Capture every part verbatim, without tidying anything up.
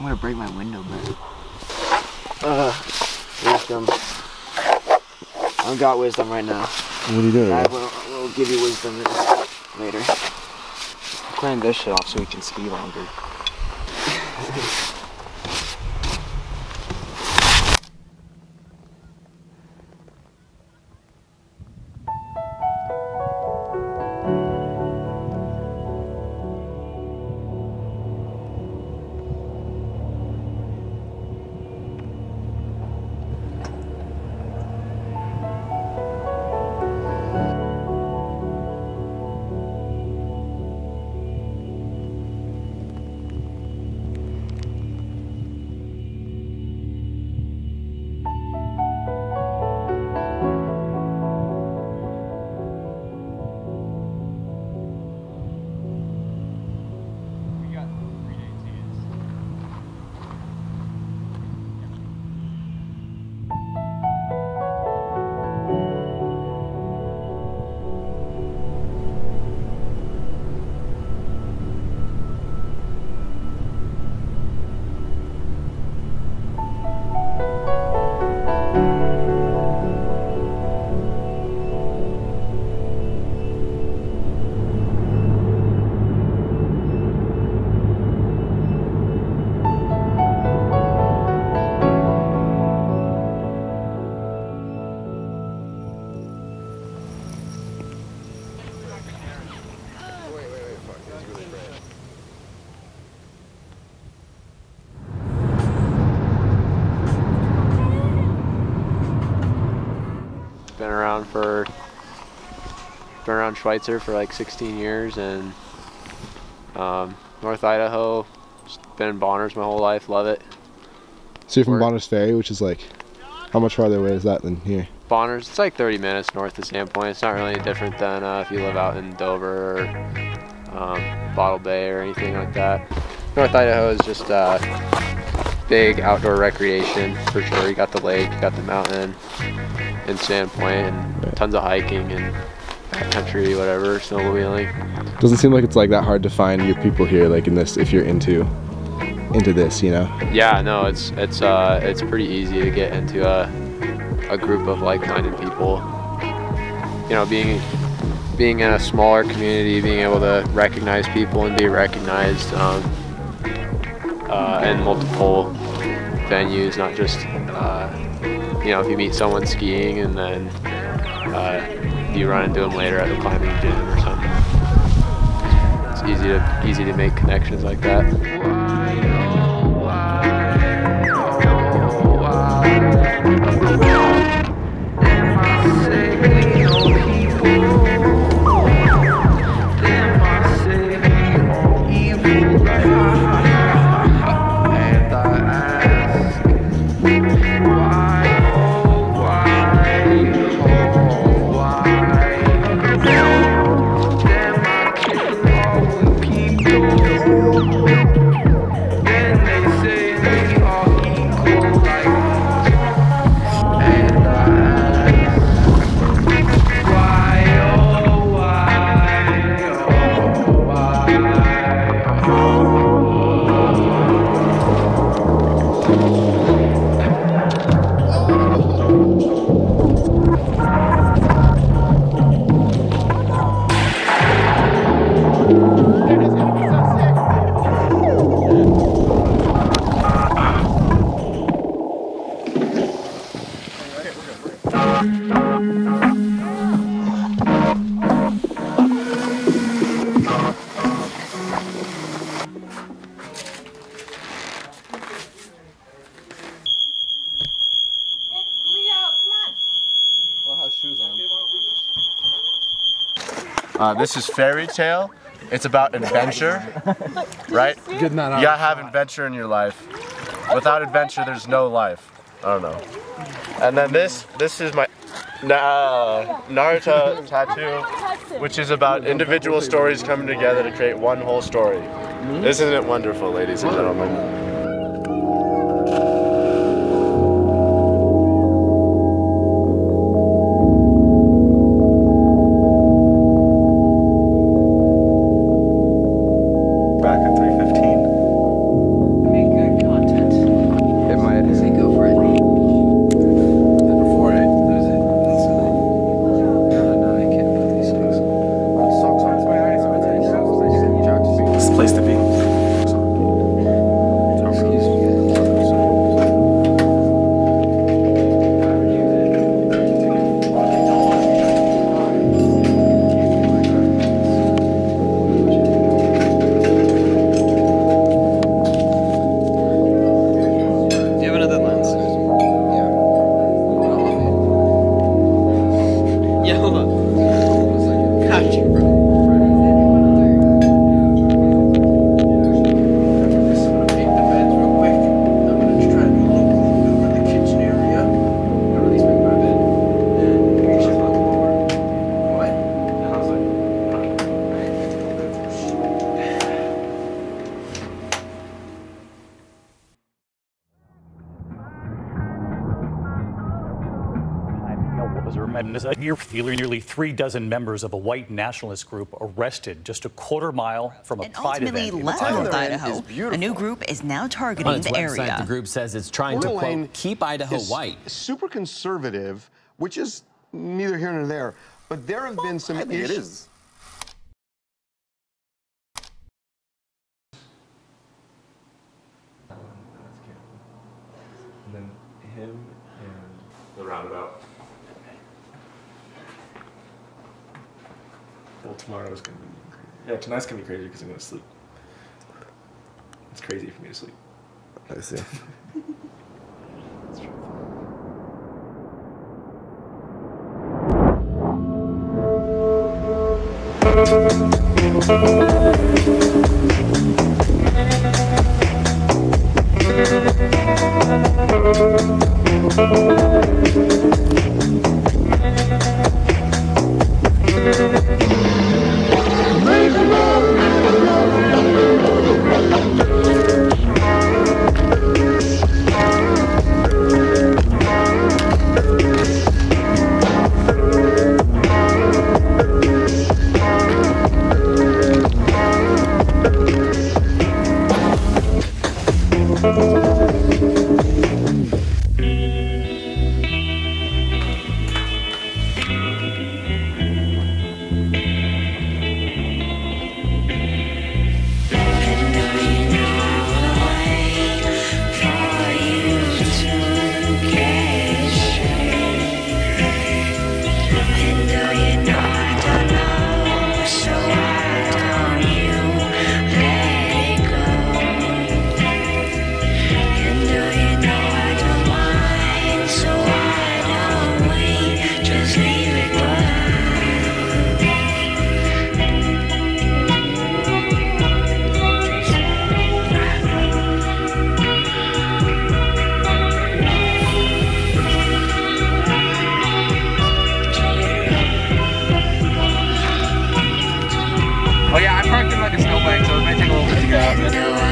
I'm gonna break my window, but uh, wisdom. I don't got wisdom right now. What are you doing? I will, will give you wisdom later. I'm clearing this shit off so we can ski longer. Been around for been around Schweitzer for like sixteen years, and um, North Idaho. Just been in Bonners my whole life. Love it. So you're from Work. Bonners Ferry, which is like, how much farther away is that than here? Bonners, it's like thirty minutes north of Sandpoint. It's not really any different than uh, if you live out in Dover or um, Bottle Bay or anything like that. North Idaho is just uh, big outdoor recreation for sure. You got the lake, you got the mountain, and Sandpoint, and right. tons of hiking and backcountry, whatever, snowmobiling. Doesn't seem like it's like that hard to find your people here, like in this, if you're into into this, you know? Yeah, no, it's it's uh, it's pretty easy to get into a a group of like-minded people. You know, being being in a smaller community, being able to recognize people and be recognized um, uh, in multiple venues, not just uh, you know, if you meet someone skiing and then uh, you run into them later at the climbing gym or something. It's easy to easy to make connections like that. Uh, this is Fairy Tale. It's about adventure, right? You gotta have adventure in your life. Without adventure, there's no life. I don't know. And then this, this is my uh, Naruto tattoo, which is about individual stories coming together to create one whole story. Isn't it wonderful, ladies and gentlemen? Back at three fifteen. Make good content. place to be. Nearly three dozen members of a white nationalist group arrested just a quarter mile from a and pride ultimately event. left North Idaho. A new group is now targeting On its the website, area. the group says it's trying to, quote, keep Idaho white. Super conservative, which is neither here nor there, but there have been some I think issues. it is. And then him and The roundabout. well, tomorrow's gonna be crazy. Yeah, tonight's gonna be crazy because I'm gonna sleep. It's crazy for me to sleep. I see. Oh yeah, I parked in like a snowbank, so it might take a little bit to get out of it.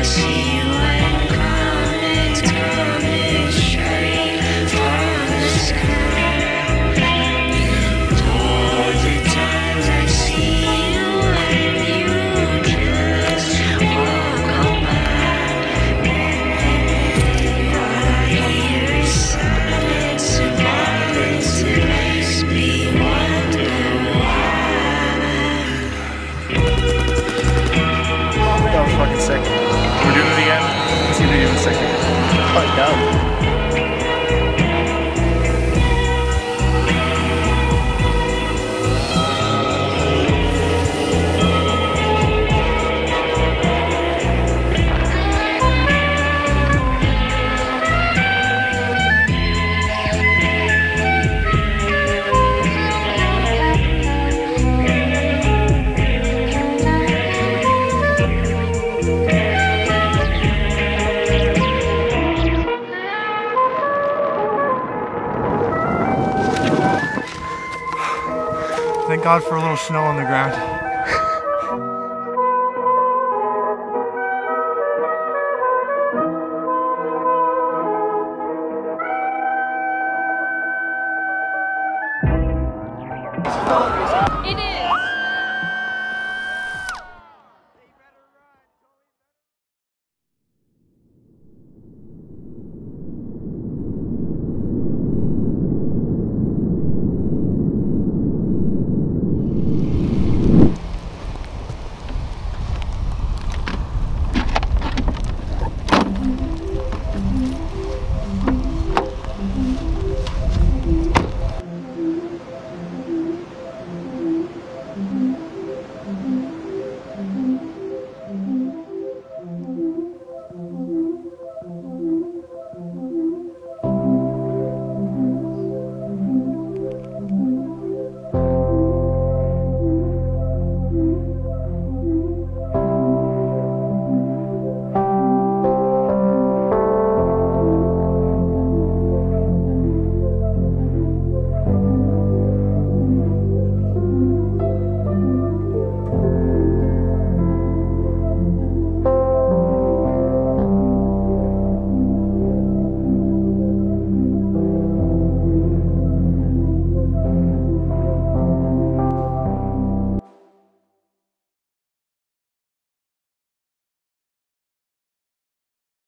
Fucking sick. We're doing it again. Let's see if we do it sick again. Oh, dumb. Thank God for a little snow on the ground.